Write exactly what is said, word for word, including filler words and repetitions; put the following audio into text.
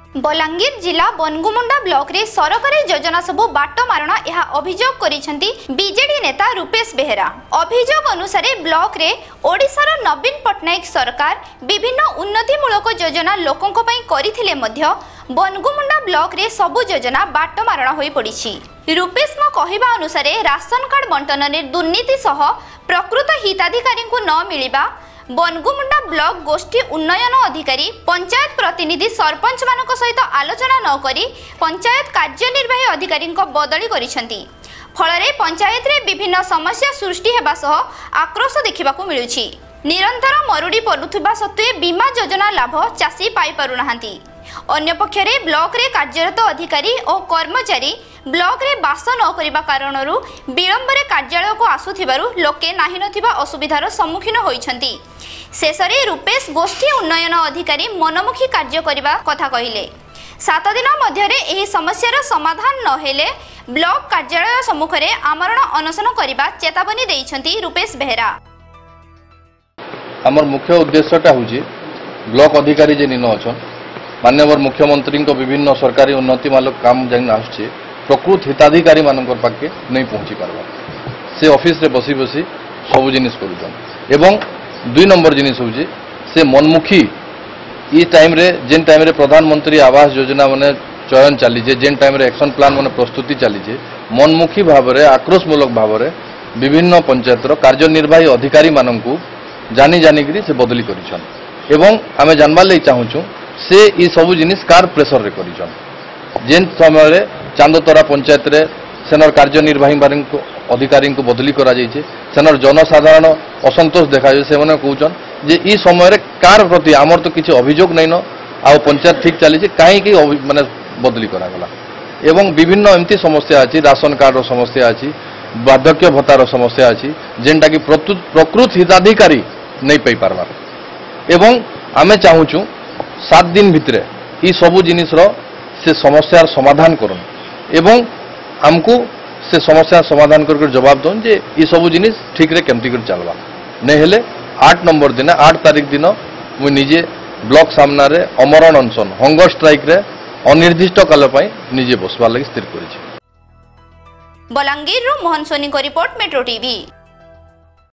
बलांगीर जिला बनगुमुंडा ब्लॉक रे सरकारी योजना सबु बाट मारण यह अभियोग करिसेंती बीजेडी नेता रूपेश बेहेरा। अभियोग अनुसार ब्लॉक रे ओडिशार नवीन पटनायक सरकार विभिन्न उन्नतिमूलक योजना लोकों पई करिथिले मध्य बनगुमुंडा ब्लॉक रे सबु योजना बाट मारण होई पड़िछि। रूपेश मो कहिबा अनुसार राशन कार्ड बंटन ने दुर्नीति सह प्रकृत हिताधिकारी को न मिलिबा बनगुमुंडा ब्लॉक गोष्ठी उन्नयन अधिकारी पंचायत प्रतिनिधि सरपंच मानक सहित आलोचना न करी पंचायत कार्यनिर्वाही अधिकारी बदली करिसेंती। फलरे पंचायत रे विभिन्न समस्या सृष्टि हेबा सह आक्रोश देखिबाकू मिलुछि। निरंतर मरुड़ी पड़ुथिबा सत्वे बीमा योजना लाभ चाषी पाई पारुनाहांती। अन्य पक्षरे ब्लॉक रे कार्यरत अधिकारी और कर्मचारी ब्लॉक रे बास न करिबा कारणरू विलंबरे कार्यालय को आसुथिबारु लोके नाही नथिबा असुविधार सम्मुखीन होइछंती। शेषरे रूपेश गोष्ठी उन्नयन अधिकारी मनमुखी कार्य करिबा कथा कहिले। सात दिन मध्यरे एही समस्यार समाधान न हेले ब्लॉक कार्यालय सम्मुख रे आमरण अनशन करिबा चेतावनी दैछंती रूपेश बेहेरा। हमर मुख्य उद्देश्यटा होछि ब्लॉक अधिकारी जे निन अछन माननीय मुख्यमंत्री विभिन्न सरकारी उन्नति मालक काम जेन आछे प्रकृत हिताधिकारी मानकर पाखे नहीं पहुँची पारबा से ऑफिस रे बसी बसी सब जिनिस करूछन। एवं दुई नंबर जिनिस होछि से मनमुखी ई टाइम रे जेन टाइम रे प्रधानमंत्री आवास योजना माने चयन चली जे जेन टाइम रे एक्शन प्लान माने प्रस्तुति चली जे मनमुखी भाव रे आक्रोशमूलक भाव रे विभिन्न पंचायत रो कार्यनिर्वाही अधिकारी माननकू जानी जानी करी से बदली करिछन। एवं आमे जानबा लई चाहूछु से ई सब जिनिस कार प्रेशर रे करिछन। जेन समय रे चांदतरा पंचायत रे सेनर कार्यनिर्वाही अधिकारी को बदली करा जाइछे सेनर जनसाधारण असंतोष देखा जाय। से माने कहउछन जे ई समय रे कार प्रति आमर तो किछि अभियोग नै न आ पंचायत ठीक चली छे काहे कि माने बदली करा गला। एवं विभिन्न एमती समस्या अछि राशन कार्ड रो समस्या अछि वार्धक्य भत्तार समस्या अछि जेनटा कि प्रकृत हिताधिकारी नहीं पाई पारबार। एवं आमे चाहूछु सात दिन भितरे ई सबु जिनिस रो से समस्यार समाधान करन एवं हमको से समस्या समाधान करके जवाब दन जे ई सबु जिनिस ठीक रे केमती कर चलबा नहीं हेले आठ नंबर दिन आठ तारीख दिन मु निजे ब्लॉक सामना रे अमरण अनशन हंगर स्ट्राइक रे अनिर्दिष्ट काल पई निजे बसवा लागि स्थिर करिछि। बलांगीर रो मोहन सोनी को रिपोर्ट मेट्रो टीवी।